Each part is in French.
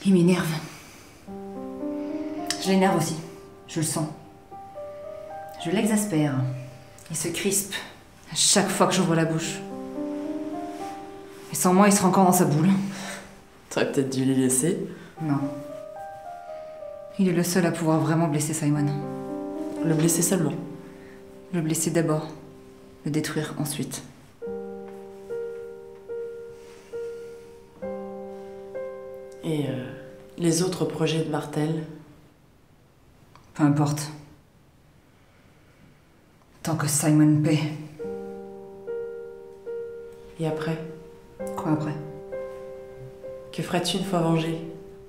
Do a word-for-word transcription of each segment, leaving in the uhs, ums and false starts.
Il m'énerve. Je l'énerve aussi. Je le sens. Je l'exaspère. Il se crispe à chaque fois que j'ouvre la bouche. Et sans moi, il sera encore dans sa boule. T'aurais peut-être dû l'y laisser. Non. Il est le seul à pouvoir vraiment blesser Simon. Le blesser seulement. Le blesser d'abord. Le détruire ensuite. Et euh, les autres projets de Martel? Peu importe. Tant que Simon paie. Et après? Quoi après? Que ferais-tu une fois vengé?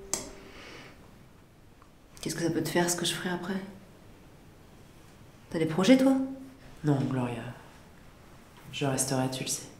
Qu'est-ce que ça peut te faire, ce que je ferai après? T'as des projets, toi? Non, Gloria. Je resterai, tu le sais.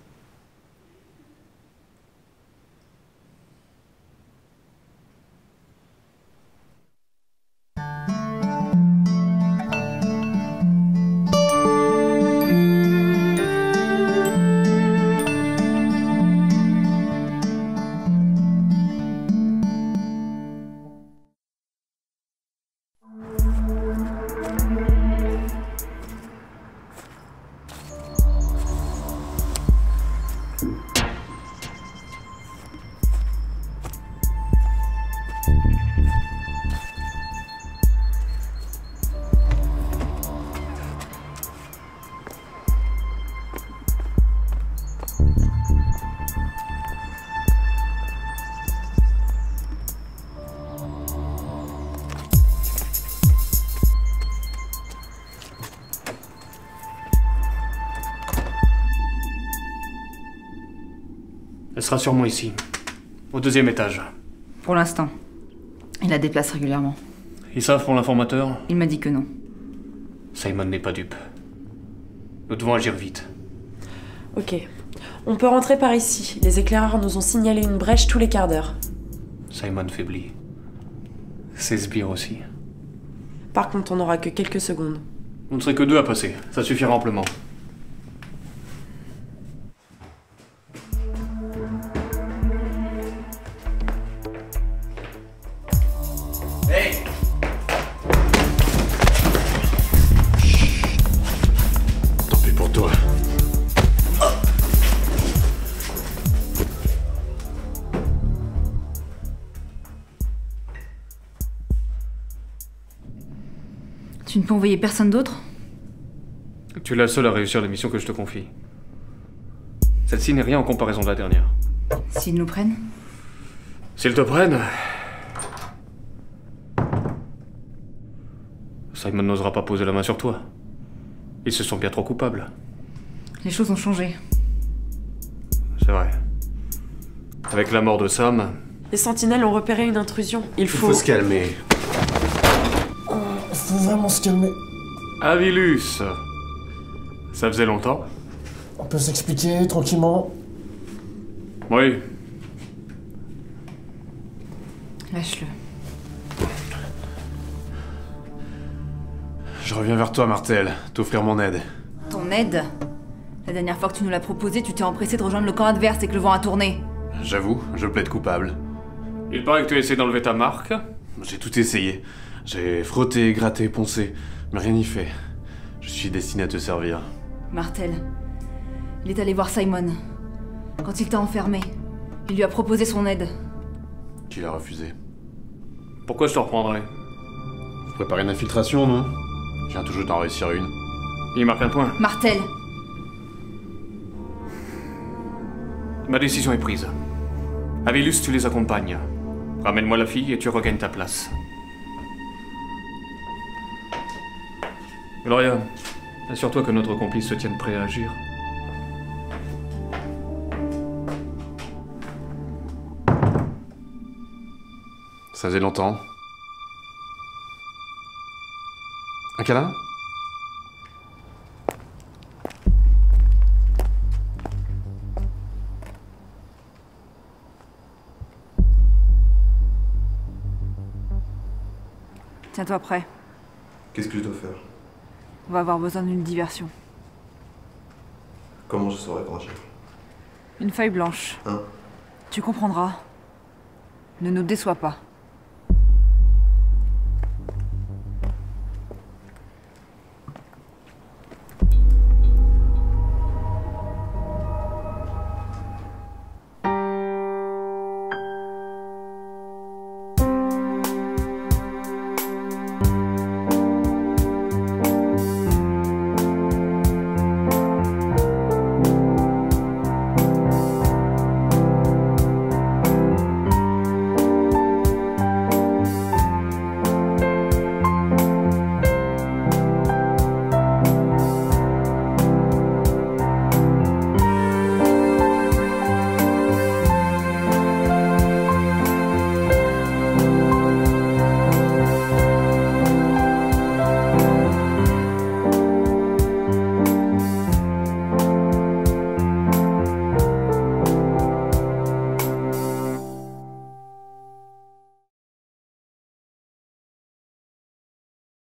Elle sera sûrement ici, au deuxième étage. Pour l'instant. Il la déplace régulièrement. Ils savent pour l'informateur? Il m'a dit que non. Simon n'est pas dupe. Nous devons agir vite. Ok. On peut rentrer par ici. Les éclaireurs nous ont signalé une brèche tous les quarts d'heure. Simon faiblit. Ses sbires aussi. Par contre, on n'aura que quelques secondes. Vous ne serez que deux à passer. Ça suffira amplement. Hey! Tant pis pour toi. Tu ne peux envoyer personne d'autre? Tu es la seule à réussir la mission que je te confie. Celle-ci n'est rien en comparaison de la dernière. S'ils nous prennent? S'ils te prennent... Simon n'osera pas poser la main sur toi. Ils se sont bien trop coupables. Les choses ont changé. C'est vrai. Avec la mort de Sam... Les sentinelles ont repéré une intrusion. Il Il faut... faut se calmer. Faut vraiment se calmer. Avilus. Ça faisait longtemps? On peut s'expliquer tranquillement. Oui. Lâche-le. Je reviens vers toi, Martel, t'offrir mon aide. Ton aide? La dernière fois que tu nous l'as proposé, tu t'es empressé de rejoindre le camp adverse et que le vent a tourné. J'avoue, je plaide coupable. Il paraît que tu as essayé d'enlever ta marque. J'ai tout essayé. J'ai frotté, gratté, poncé, mais rien n'y fait. Je suis destiné à te servir. Martel, il est allé voir Simon. Quand il t'a enfermé, il lui a proposé son aide. Tu l'as refusé. Pourquoi je te reprendrais? Vous préparez une infiltration, non? Je viens toujours d'en réussir une. Il marque un point. Martel! Ma décision est prise. Avilus, tu les accompagnes. Ramène-moi la fille et tu regagnes ta place. Gloria, assure-toi que notre complice se tienne prêt à agir. Ça faisait longtemps. Un câlin? Tiens-toi prêt. Qu'est-ce que je dois faire? On va avoir besoin d'une diversion. Comment je saurais pour agir? Une feuille blanche. Hein? Tu comprendras. Ne nous déçois pas.